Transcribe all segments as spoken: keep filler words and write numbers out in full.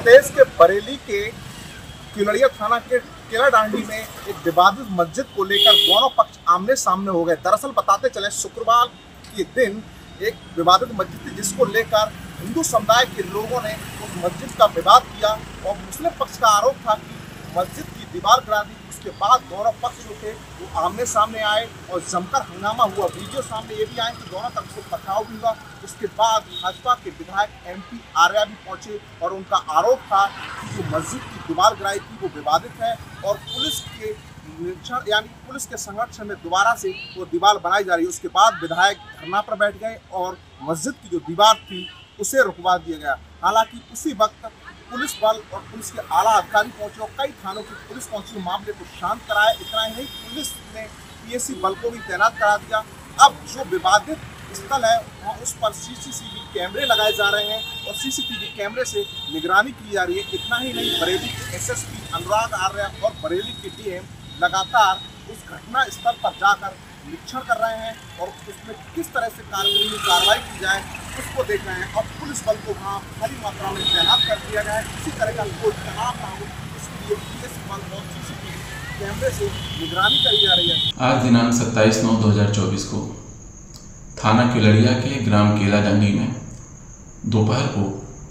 प्रदेश के बरेली के क्युलरिया थाना के केला डांडी में एक विवादित मस्जिद को लेकर दोनों पक्ष आमने सामने हो गए। दरअसल बताते चले शुक्रवार के दिन एक विवादित मस्जिद थी जिसको लेकर हिंदू समुदाय के लोगों ने उस मस्जिद का विवाद किया और मुस्लिम पक्ष का आरोप था कि मस्जिद की दीवार गिरा दी। उसके बाद दोनों पक्ष जो थे वो आमने सामने आए और जमकर हंगामा हुआ। वीडियो सामने ये भी आए कि दोनों तरफ से पथराव भी हुआ। उसके बाद भाजपा के विधायक एम पी आर्या भी पहुंचे और उनका आरोप था कि जो मस्जिद की दीवार गिराई थी वो विवादित है और पुलिस के निरीक्षण यानी पुलिस के संरक्षण में दोबारा से वो दीवार बनाई जा रही है। उसके बाद विधायक धरना पर बैठ गए और मस्जिद की जो दीवार थी उसे रुकवा दिया गया। हालांकि उसी वक्त पुलिस बल और पुलिस के आला अधिकारी पहुंचे और कई थानों की पुलिस पहुंची मामले को शांत कराया। इतना ही नहीं, पुलिस ने पी एस सी बल को भी तैनात करा दिया। अब जो विवादित स्थल है वहाँ उस पर सी सी टी वी कैमरे लगाए जा रहे हैं और सी सी टी वी कैमरे से निगरानी की जा रही है। इतना ही नहीं, बरेली के S S P Anurag Arya और बरेली के डी एम लगातार उस घटना स्थल पर जाकर निरीक्षण कर रहे हैं और उसमें किस तरह से कानूनी कार्रवाई की जाए उसको देख रहे हैं। और पुलिस बल को वहाँ भारी मात्रा में तैनात कर दिया गया है। किसी तरह का कोई तनाव ना हो इसके लिए पी एस सी बल और सी सी टी वी कैमरे से निगरानी करी जा रही है। आज दिनांक सत्ताईस नौ दो हज़ार चौबीस को थाना क्युलरिया के ग्राम केला डांडी में दोपहर को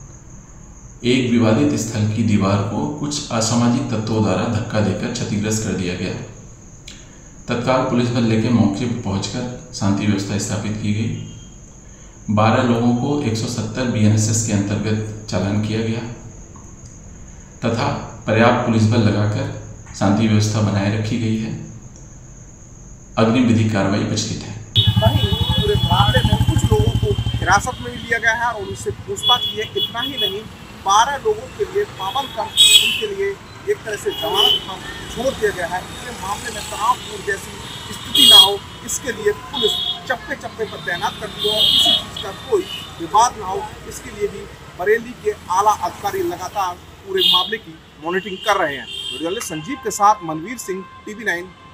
एक विवादित स्थल की दीवार को कुछ असामाजिक तत्वों द्वारा धक्का देकर क्षतिग्रस्त कर दिया गया। तत्काल पुलिस बल लेकर मौके पर पहुंचकर शांति व्यवस्था स्थापित की गई। बारह लोगों को एक सौ सत्तर बी एन एस एस के अंतर्गत चालान किया गया तथा पर्याप्त पुलिस बल लगाकर शांति व्यवस्था बनाए रखी गई है। अग्रिम विधिक कार्रवाई प्रचलित है। वहीं पूरे मामले में कुछ लोगों को हिरासत में लिया गया है और उनसे पूछताछ की है। इतना ही नहीं, बारह लोगों के लिए पावन कम उनके लिए एक तरह से जमानत पर छोड़ दिया गया है। इसलिए मामले में तनावपूर्ण जैसी स्थिति ना हो इसके लिए पुलिस चप्पे चप्पे पर तैनात कर दी हो और किसी चीज़ का कोई विवाद ना हो इसके लिए भी बरेली के आला अधिकारी लगातार पूरे मामले की मॉनिटरिंग कर रहे हैं। वीडियो संजीव के साथ Manveer Singh, T V nine.